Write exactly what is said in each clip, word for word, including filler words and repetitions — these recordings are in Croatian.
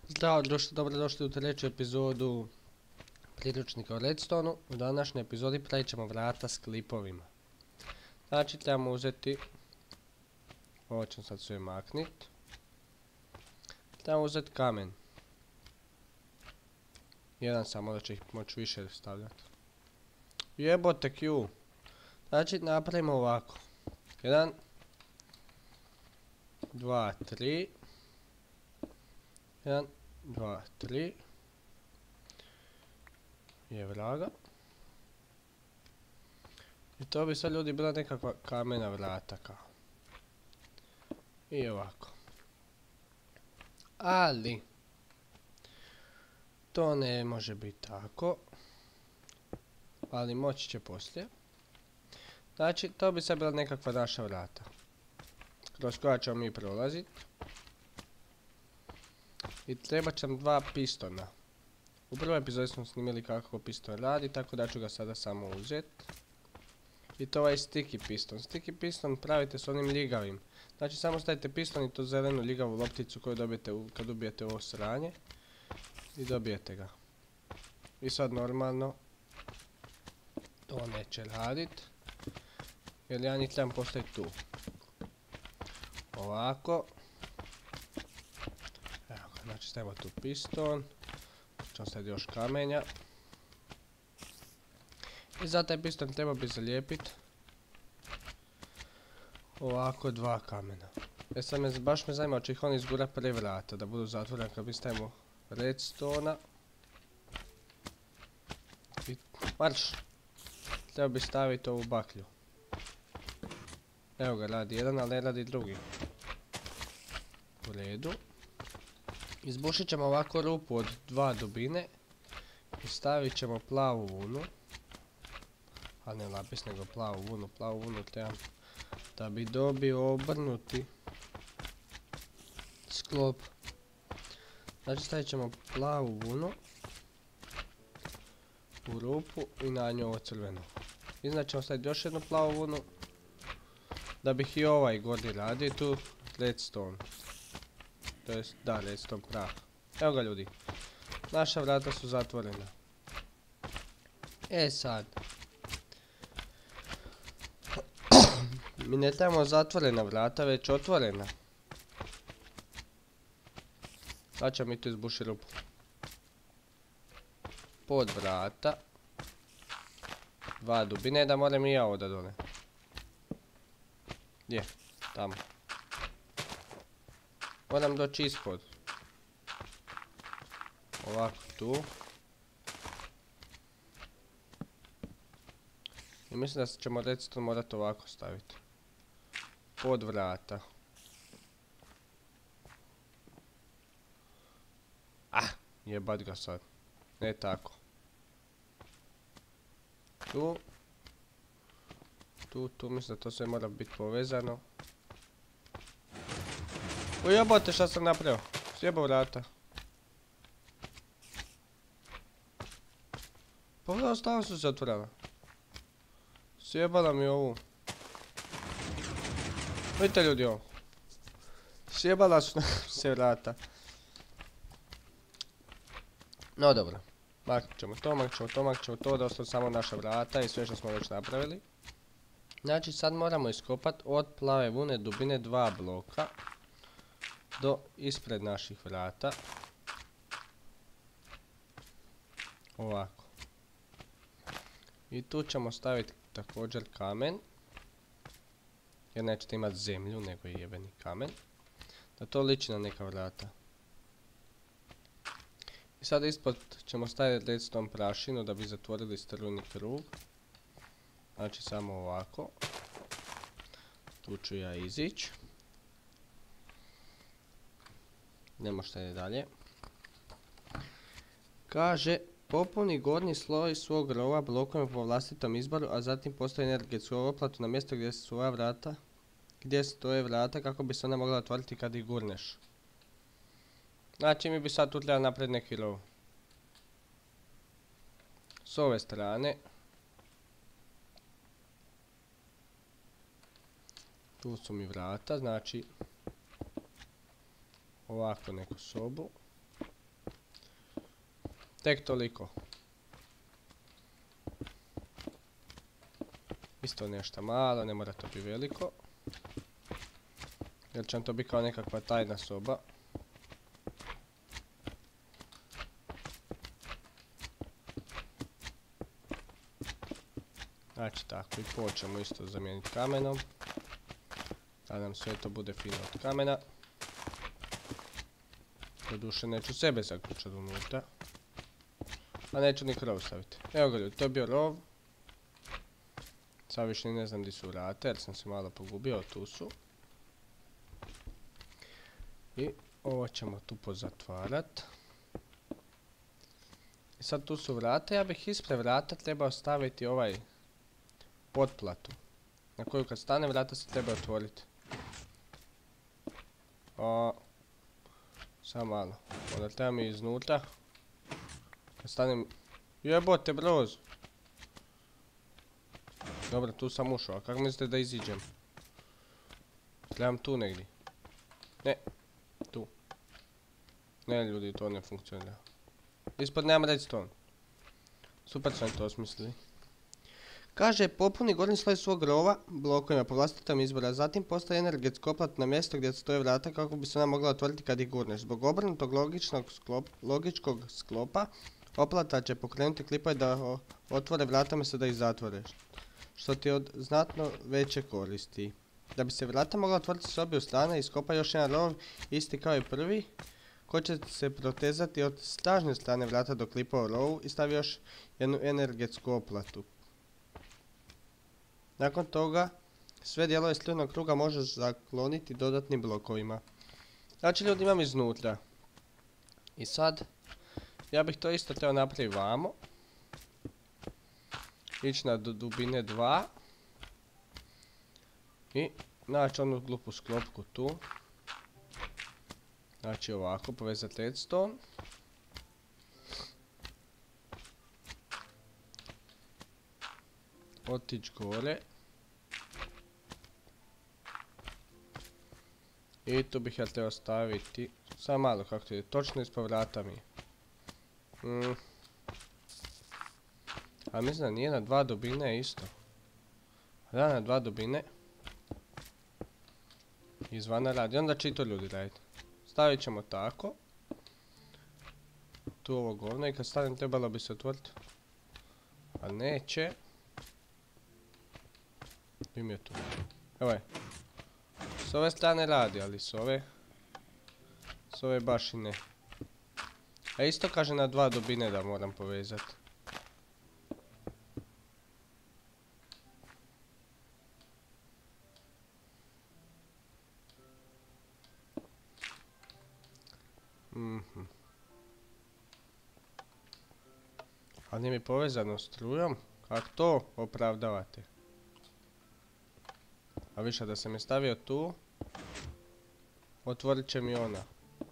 Zdravo društvo, dobrodošli u treću epizodu priručnika o Redstoneu. U današnjoj epizodi pravit ćemo vrata s klipovima. Znači trebamo uzeti, ovo ćemo sad sve maknit. Trebamo uzeti kamen. Jedan samo, da će ih moći više stavljati. Jebote Q. Znači napravimo ovako. Jedan, dva, tri. Jedan, dva, tri. Je vraga. I to bi sad ljudi bila nekakva kamena vrata kao. I ovako. Ali to ne može biti tako. Ali moći će poslije. Znači to bi sad bila nekakva naša vrata. Kroz koja ćemo mi prolaziti. I treba će nam dva pistona. U prvoj epizodi smo snimili kako piston radi, tako da ću ga sada samo uzeti. I to ovaj sticky piston. Sticky piston pravite s onim ljigavim. Znači samo stavite piston i tu zelenu ljigavu lopticu koju dobijete u, kad ubijete ovo sranje. I dobijete ga. I sad normalno to neće radit. Jer ja njih trebam postaviti tu. Ovako. Evo ga, znači stavimo tu piston. Ćemo staviti još kamenja. I za taj piston treba bi zalijepiti ovako dva kamena. E sad me, baš me zanima će ih oni izgurati prije vrata, da budu zatvoreni kad mi stavimo redstona. I marš! Treba bi staviti ovu baklju. Evo ga, radi jedan, ali ne radi drugi. U redu. Izbušit ćemo ovako rupu od dva dubine. I stavit ćemo plavu vunu. A ne lapis, nego plavu vunu. Plavu vunu trebam da bi dobio obrnuti sklop. Znači stavit ćemo plavu vunu u rupu i na nju ovo crveno. I znači ćemo staviti još jednu plavu vunu da bih i ovaj gornji radio tu redstone. To jest, da, redstone prah. Evo ga ljudi. Naša vrata su zatvorena. E sad. Mi ne trebamo zatvorena vrata, već otvorena. Sad ćemo mi tu izbušiti rupu. Pod vrata. Dva dubine, da moram i ja ovo da dole. Je, tamo. Moram doći ispod. Ovako tu. I mislim da ćemo redstone morati ovako staviti. Pod vrata. Ah, jebat ga sad. Ne tako. Tu. Tu, tu, mislim da to sve mora biti povezano. O jebote, šta sam napravio? Sjebao vrata. Pogledao, stavno su se otvorila. Sjebala mi ovu. Vidite ljudi ovo. Sjebala su se vrata. No dobro. Maknut ćemo to, maknut ćemo to, maknut ćemo to, da ostane samo naša vrata i sve što smo već napravili. Znači sad moramo iskopati od plave vune dubine dva bloka do ispred naših vrata. Ovako. I tu ćemo staviti također kamen. Jer nećete imati zemlju, nego i jebeni kamen. Da to liči na neka vrata. I sad ispod ćemo staviti redstone prašinu da bi zatvorili struni krug. Znači samo ovako. Tu ću ja izići. Nemo šta je dalje. Kaže, popuni gornji sloj svog rova blokovima po vlastitom izboru, a zatim postavi energetsku oplatu na mjesto gdje su svoja vrata, gdje stoje vrata kako bi se ona mogla otvoriti kad ih gurneš. Znači mi bi sad tu trebali napraviti neki rov. S ove strane. Tu su mi vrata, znači ovako neku sobu. Tek toliko. Isto nešto malo, ne mora to biti veliko. Jer će vam to biti kao nekakva tajna soba. Znači tako, i pol ćemo isto zamijeniti kamenom. Da nam sve to bude fino od kamena. Doduše neću sebe zaključati unutra. A neću ni krov staviti. Evo ga ljudi, to je bio rov. Sad više ne znam gdje su vrata jer sam se malo pogubio, tu su. I ovo ćemo tu pozatvarat. I sad tu su vrata, ja bih ispred vrata trebao staviti ovaj potplatu. Na koju kad stane vrata se treba otvoriti. O, samo malo. Onda treba mi iznutra. Kad stanem... Jebote broz! Dobro, tu sam ušao, a kako mislite da iziđem? Trebam tu negdje. Ne, tu. Ne ljudi, to ne funkcionira. Ispod nemam redstone. Super sam to osmislili. Kaže, popuni gornji sloj svog rova blokovima po vlastitom izboru, zatim postavi energetski oplat na mjesto gdje stoje vrata kako bi se ona mogla otvoriti kad ih gurneš. Zbog obrnutog logičnog sklop, logičkog sklopa, oplata će pokrenuti klipove da otvore vrata umjesto da ih zatvoreš, što ti od znatno veće koristi. Da bi se vrata mogla otvoriti s obje strane, iskopa još jedan rov, isti kao i prvi, koji će se protezati od stražne strane vrata do klipova u rovu i stavi još jednu energetsku oplatu. Nakon toga, sve dijelove slivnog kruga možeš zakloniti dodatnim blokovima. Znači ljudi imam iznutra. I sad, ja bih to isto trebao napraviti vamo. Ići na dubine dva. I naći onu glupu sklopku tu. Znači ovako, povezati redstone. Otići gore. I tu bih ja trebao staviti, samo malo kako to ide, točno ispod vrata mi. Mm. A mislim da nije na dva dubine isto. Da, na dva dubine. Izvana radi, onda će i to ljudi raditi. Stavit ćemo tako. Tu ovo govno i kad stavim trebalo bi se otvoriti. A neće. Im je tu. Evo je. S ove strane radi, ali s ove... S ove baš i ne. A isto kaže na dva dubine da moram povezati. Mhm. A nije mi povezano strujom? Kako to opravdavate? A više da sam je stavio tu, otvorit će mi ona.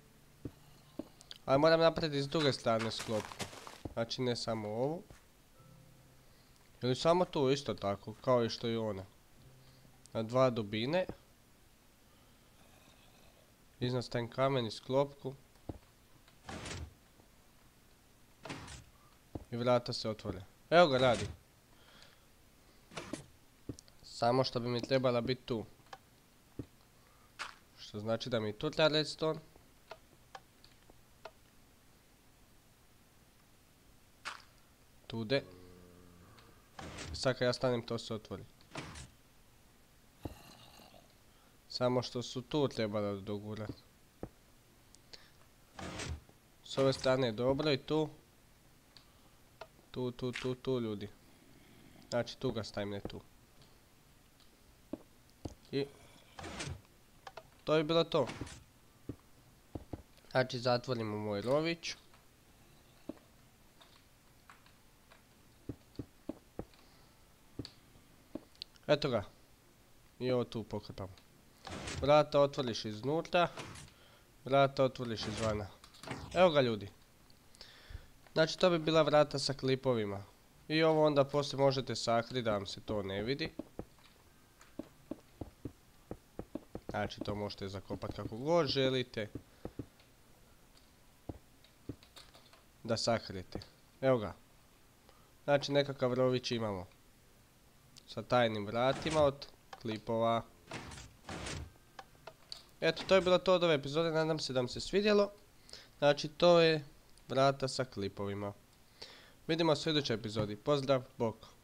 Ali moram napraviti s druge strane sklopku. Znači ne samo ovu. Ili samo tu isto tako, kao i što i ona. Na dva dubine. Iznad stavim kamen i sklopku. I vrata se otvore. Evo ga radi. Samo što bi mi trebala biti tu. Što znači da mi tu treba redstone. Tude. Sad kad ja stanem to se otvori. Samo što su tu trebala dogurati. S ove strane je dobro i tu. Tu, tu, tu, tu ljudi. Znači tu ga stavim, ne tu. I to je bilo to. Znači zatvorimo moj rović. Eto ga. I ovo tu pokrpamo. Vrata otvoriš iznutra. Vrata otvoriš izvana. Evo ga ljudi. Znači to bi bila vrata sa klipovima. I ovo onda poslije možete sakriti da vam se to ne vidi. Znači to možete zakopati kako god želite. da sakriti. Evo ga. Znači nekakav rović imamo. Sa tajnim vratima od klipova. Eto, to je bilo to od ove epizode, nadam se da vam se svidjelo. Znači, to je vrata sa klipovima. Vidimo se u idućoj epizodi. Pozdrav, bok.